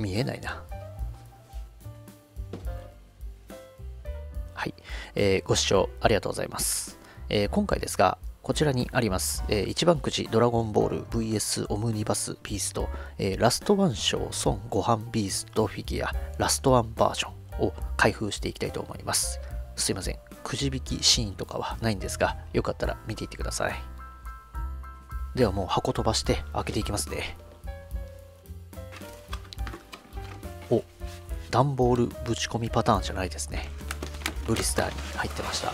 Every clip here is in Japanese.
見えないな。はい、ご視聴ありがとうございます。今回ですが、こちらにあります、一番くじドラゴンボール VS オムニバスビースト、ラストワン賞孫悟飯ビーストフィギュアラストワンバージョンを開封していきたいと思います。すいません、くじ引きシーンとかはないんですが、よかったら見ていってください。ではもう箱飛ばして開けていきますね。お、段ボールぶち込みパターンじゃないですね。ブリスターに入ってました。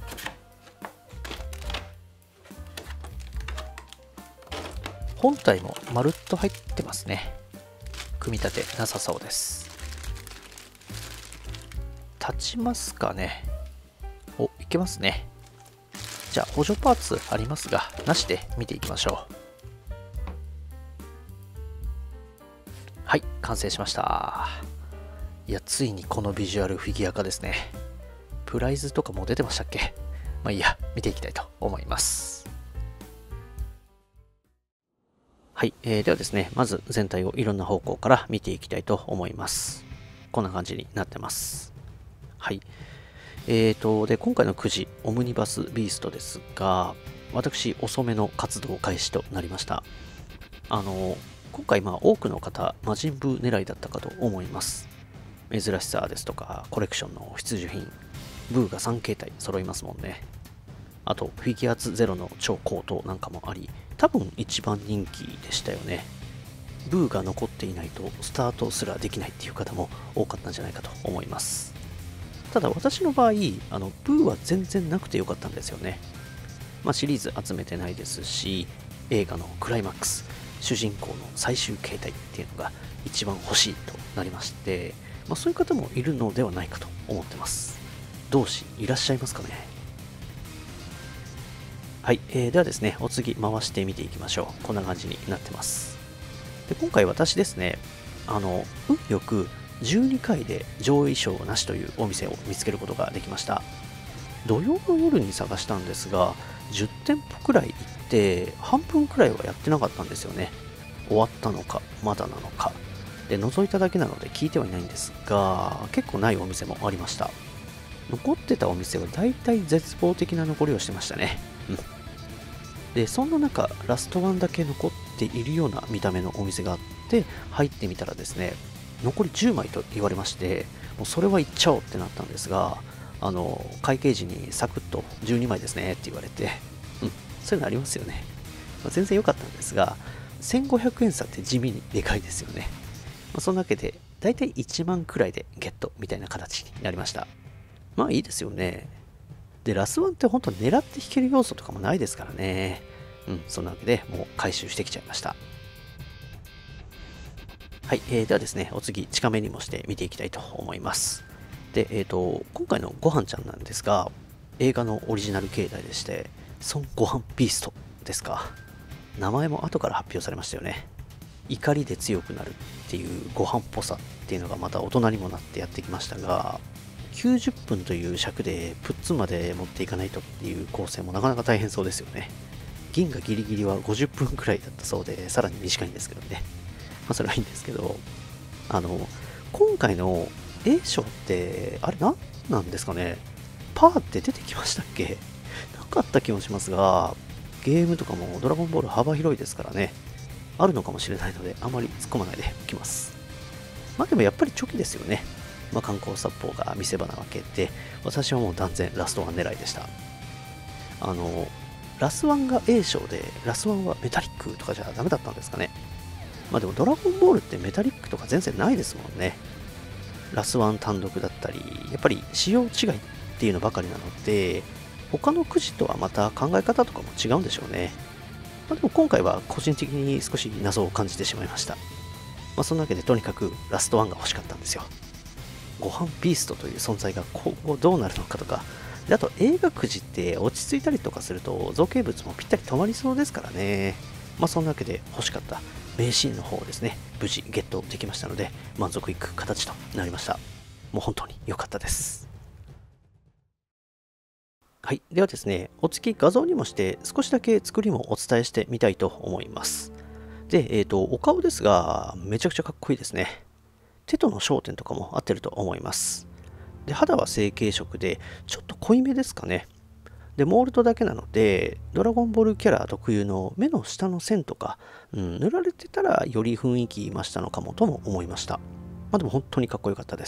本体もまるっと入ってますね。組み立てなさそうです。立ちますかね。お、いけますね。じゃあ補助パーツありますが、なしで見ていきましょう。はい、完成しました。いや、ついにこのビジュアルフィギュア化ですね。プライズとかも出てましたっけ？まあいいや、見ていきたいと思います。はい、ではですね、まず全体をいろんな方向から見ていきたいと思います。こんな感じになってます。はい。で、今回のくじ、オムニバスビーストですが、私、遅めの活動開始となりました。今回、多くの方、魔人ブー狙いだったかと思います。珍しさですとか、コレクションの必需品、ブーが3形態揃いますもんね。あと、フィギュアーツゼロの超高騰なんかもあり、多分一番人気でしたよね。ブーが残っていないとスタートすらできないっていう方も多かったんじゃないかと思います。ただ私の場合、ブーは全然なくてよかったんですよね。シリーズ集めてないですし、映画のクライマックス、主人公の最終形態っていうのが一番欲しいとなりまして、そういう方もいるのではないかと思ってます。同志いらっしゃいますかね。はい、ではですね、お次回してみていきましょう。こんな感じになってます。で、今回私ですね、運よく12回で上位賞なしというお店を見つけることができました。土曜の夜に探したんですが、10店舗くらい行って、半分くらいはやってなかったんですよね。終わったのか、まだなのか。で、覗いただけなので聞いてはいないんですが、結構ないお店もありました。残ってたお店は大体絶望的な残りをしてましたね。で、そんな中、ラストワンだけ残っているような見た目のお店があって、入ってみたらですね、残り10枚と言われまして、もうそれは行っちゃおうってなったんですが、会計時にサクッと12枚ですねって言われて、そういうのありますよね。全然良かったんですが、1500円差って地味にでかいですよね。そんなわけで、だいたい1万くらいでゲットみたいな形になりました。いいですよね。で、ラスワンって本当狙って弾ける要素とかもないですからね。そんなわけでもう回収してきちゃいました。はい、ではですね、お次、近めにもして見ていきたいと思います。で、今回のごはんちゃんなんですが、映画のオリジナル形態でして、孫悟飯ビーストですか。名前も後から発表されましたよね。怒りで強くなるっていうご飯っぽさっていうのがまた大人にもなってやってきましたが、90分という尺でプッツンまで持っていかないとっていう構成もなかなか大変そうですよね。銀河ギリギリは50分くらいだったそうで、さらに短いんですけどね。それはいいんですけど、今回の A 賞って、あれ何なんですかね。パーって出てきましたっけ？なかった気もしますが、ゲームとかもドラゴンボール幅広いですからね。あるのかもしれないので、あまり突っ込まないでおきます。でもやっぱりチョキですよね。観光殺法が見せ場なわけで、私はもう断然ラストワン狙いでした。ラスワンが A 賞で、ラスワンはメタリックとかじゃダメだったんですかね。でもドラゴンボールってメタリックとか全然ないですもんね。ラスワン単独だったり、やっぱり仕様違いっていうのばかりなので、他のくじとはまた考え方とかも違うんでしょうね。でも今回は個人的に少し謎を感じてしまいました。そんなわけでとにかくラストワンが欲しかったんですよ。ご飯ビーストという存在が今後どうなるのかとか、であと映画くじって落ち着いたりとかすると造形物もぴったり止まりそうですからね。そんなわけで欲しかった名シーンの方をですね、無事ゲットできましたので、満足いく形となりました。もう本当に良かったです。はい。ではですね、お次画像にもして少しだけ作りもお伝えしてみたいと思います。で、お顔ですが、めちゃくちゃかっこいいですね。 手との焦点とかも合ってると思います。で、肌は成型色で、ちょっと濃いめですかね。で、モールドだけなので、ドラゴンボールキャラ特有の目の下の線とか、塗られてたらより雰囲気増したのかもとも思いました。でも本当にかっこよかったです。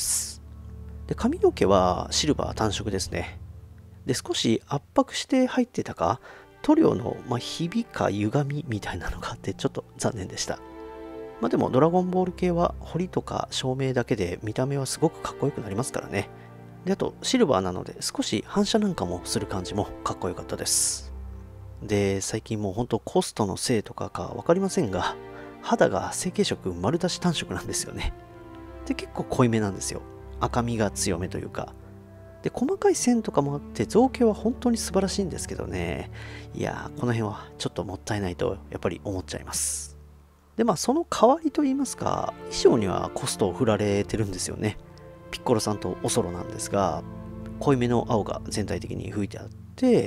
で、髪の毛はシルバー単色ですね。で、少し圧迫して入ってたか、塗料の、ひびか歪みみたいなのがあってちょっと残念でした。でもドラゴンボール系は彫りとか照明だけで見た目はすごくかっこよくなりますからね。で、あとシルバーなので少し反射なんかもする感じもかっこよかったです。で、最近もうほんとコストのせいとかかわかりませんが、肌が成型色丸出し単色なんですよね。で、結構濃いめなんですよ。赤みが強めというか。で、細かい線とかもあって造形は本当に素晴らしいんですけどね。いやー、この辺はちょっともったいないとやっぱり思っちゃいます。で、その代わりと言いますか、衣装にはコストを振られてるんですよね。ピッコロさんとおそろなんですが、濃いめの青が全体的に吹いてあって、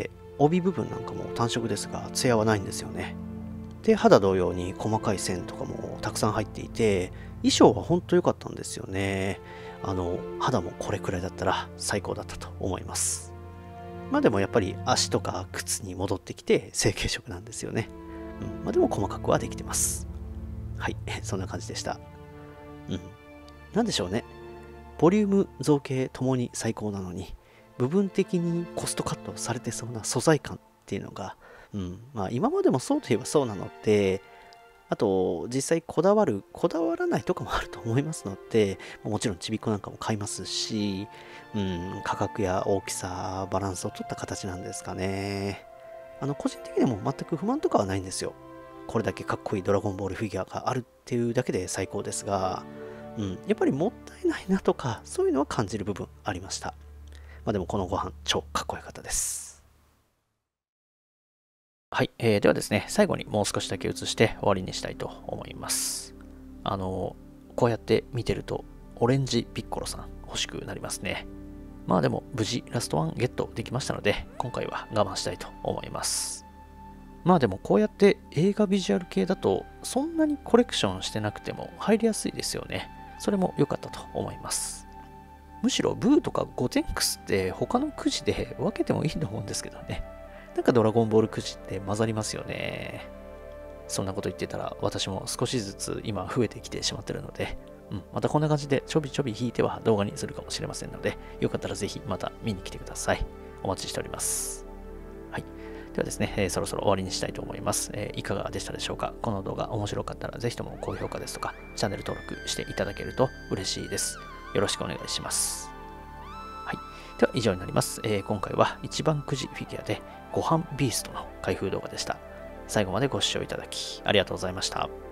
帯部分なんかも単色ですが、艶はないんですよね。で、肌同様に細かい線とかもたくさん入っていて、衣装は本当良かったんですよね。肌もこれくらいだったら最高だったと思います。でもやっぱり足とか靴に戻ってきて成型色なんですよね。でも細かくはできてます。はい、そんな感じでした。なんでしょうね。ボリューム、造形ともに最高なのに、部分的にコストカットされてそうな素材感っていうのが、今までもそうといえばそうなので、あと、実際こだわらないとかもあると思いますので、もちろんちびっこなんかも買いますし、価格や大きさ、バランスを取った形なんですかね。個人的にも全く不満とかはないんですよ。これだけかっこいいドラゴンボールフィギュアがあるっていうだけで最高ですが、やっぱりもったいないなとか、そういうのは感じる部分ありました。でもこのご飯超かっこよかったです。はい、ではですね、最後にもう少しだけ移して終わりにしたいと思います。こうやって見てると、オレンジピッコロさん欲しくなりますね。でも無事ラストワンゲットできましたので、今回は我慢したいと思います。でもこうやって映画ビジュアル系だと、そんなにコレクションしてなくても入りやすいですよね。それも良かったと思います。むしろブーとかゴテンクスって他のくじで分けてもいいと思うんですけどね。なんかドラゴンボールくじって混ざりますよね。そんなこと言ってたら私も少しずつ今増えてきてしまってるので、またこんな感じでちょびちょび引いては動画にするかもしれませんので、よかったらぜひまた見に来てください。お待ちしております。はい。ではですね、そろそろ終わりにしたいと思います。いかがでしたでしょうか。この動画面白かったらぜひとも高評価ですとか、チャンネル登録していただけると嬉しいです。よろしくお願いします。はい。では以上になります。今回は一番くじフィギュアでご飯ビーストの開封動画でした。最後までご視聴いただきありがとうございました。